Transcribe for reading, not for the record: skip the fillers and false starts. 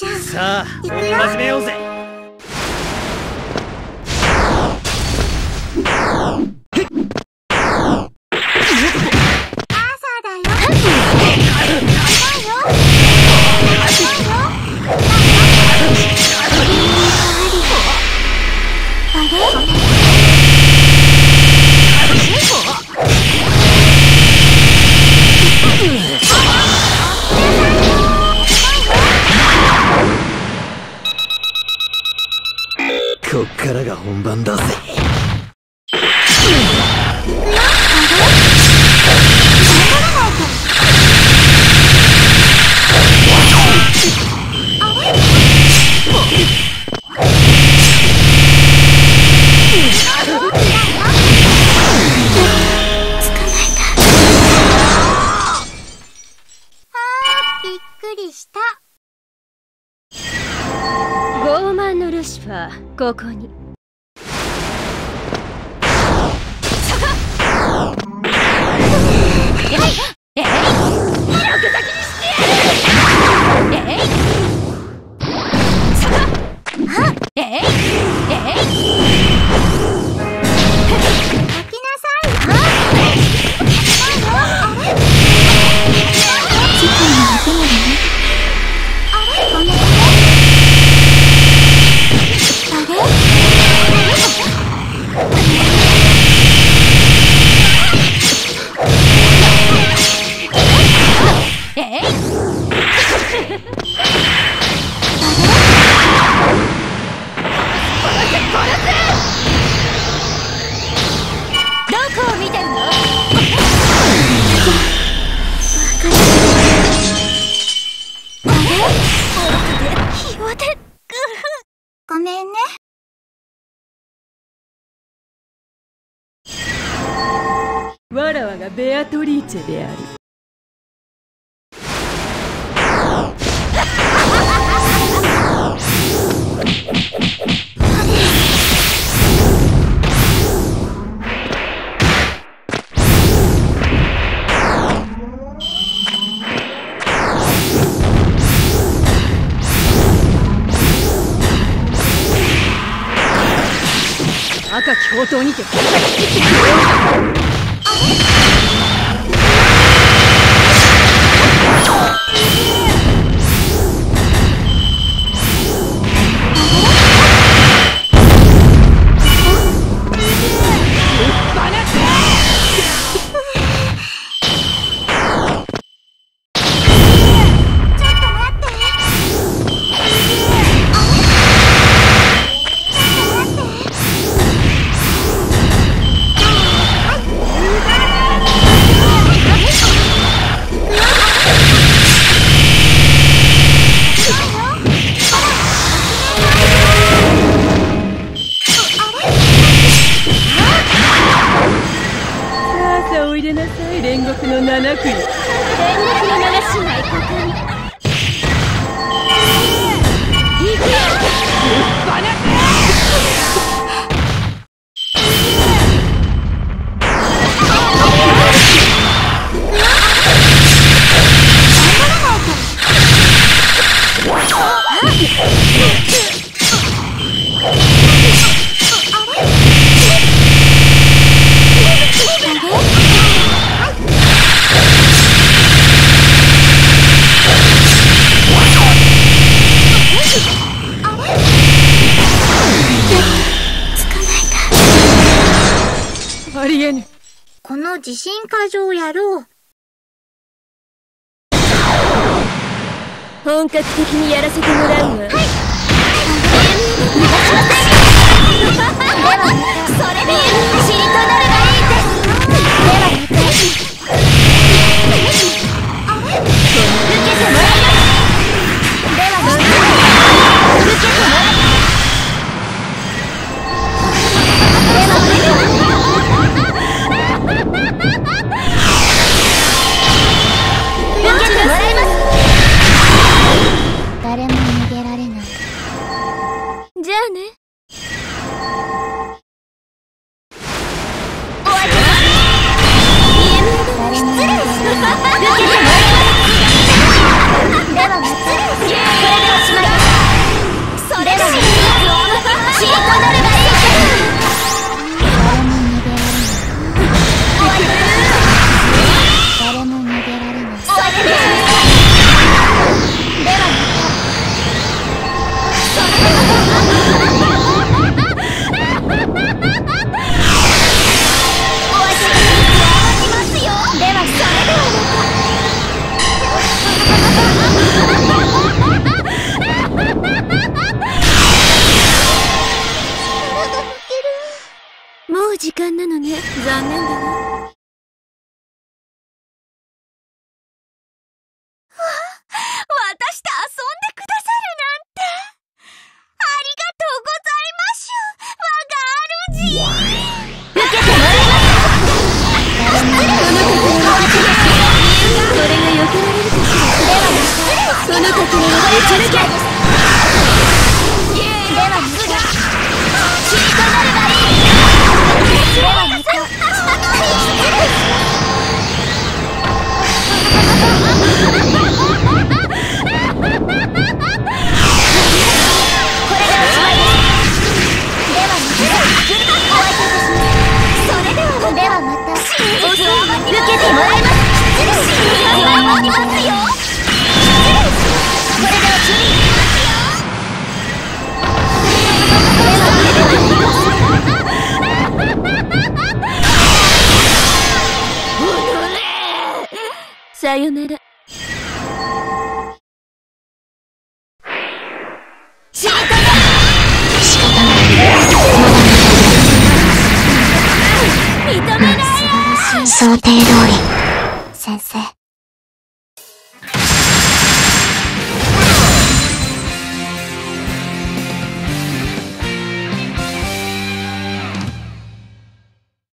じゃあさあ、 行くよ。 始めようぜ。 朝だよ。 こっからが本番だぜ。 びっくりした。 傲慢のルシファー、ここに。 ごめんね。 わらわがベアトリーチェである。赤き宝刀にて切ってくれよ。おいでなさい、煉獄の七国。煉獄の七姉妹ここに。行くよ。ありえぬ。 この地震過剰をやろう。 本格的にやらせてもらうわ。はい。 それで塵となればいいです。では受けてもらいます。では受けてもらいます。誰も逃げられない。 じゃあね。お相手はち抜け